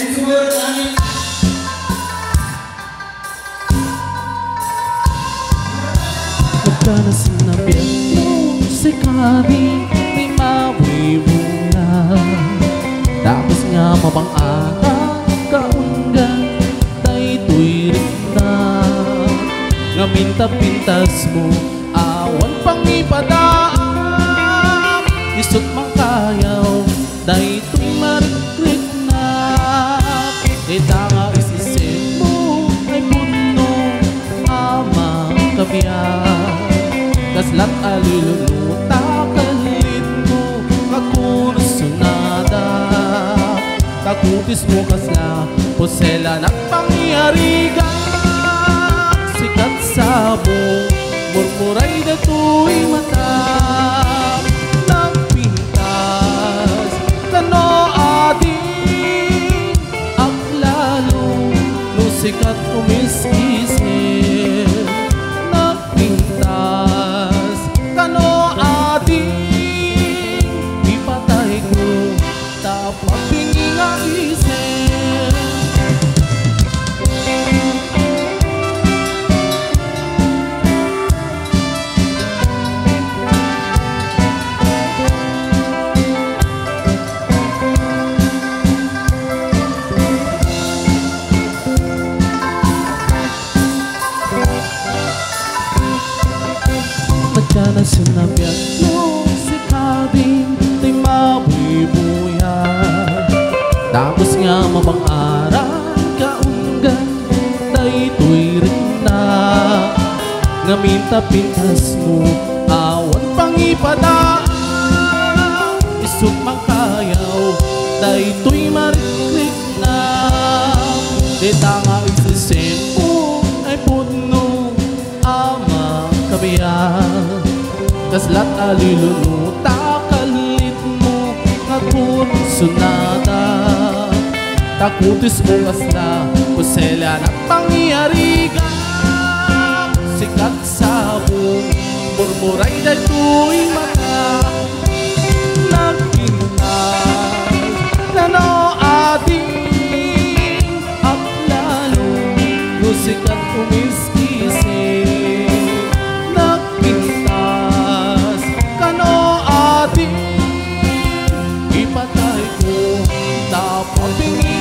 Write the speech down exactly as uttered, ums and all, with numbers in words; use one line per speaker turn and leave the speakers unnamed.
Magkanas na biyano sa kabi may mawibula. Tapos nga mabang araw kaunggan daytoy rin na. Nga minta-pintas mo awan pang ipadaan. Isot mang kayaw daytoy marikrik na. Ita nga isisip mo ay puno ama kabiyan. Kaslat aliluluta kalit mo kakursunada. Takutis mo kasla posela ng pangyariga. Sikat sabong murmuray na tuwi mata. Nagpintas kano ading aklalo no sikat umiskisir. Nagpintas kano ading ipatay ko tapos pinginga isip. Magkana sinabihan mo si kabing di mabubuyan. Tapos nga mabang araw kaunggan daytoy rin na. Nga minta-pintas mo awan pang ipadaan. Isut mang kayaw daytoy mariklik na. Dita nga isisip mo ay puno ama kabiyan. Kaslat aliluluta kalit mo kakursunada. Takutis mo kasla kusela ng pangyariga. Sikat sabong murmuray na tuwing mata. Nagpintas kano ading aklalo no sikat umiskisip. Nagpintas kano ading ipatay ko tapos pingin.